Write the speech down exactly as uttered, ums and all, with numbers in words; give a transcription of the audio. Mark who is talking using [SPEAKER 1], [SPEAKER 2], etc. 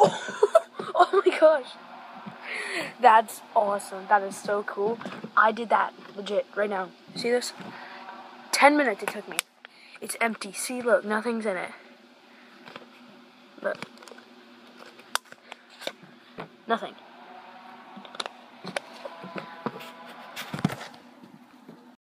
[SPEAKER 1] Oh my gosh. That's awesome. That is so cool. I did that legit right now. See this? Ten minutes it took me. It's empty. See, look, nothing's in it. Look. Nothing.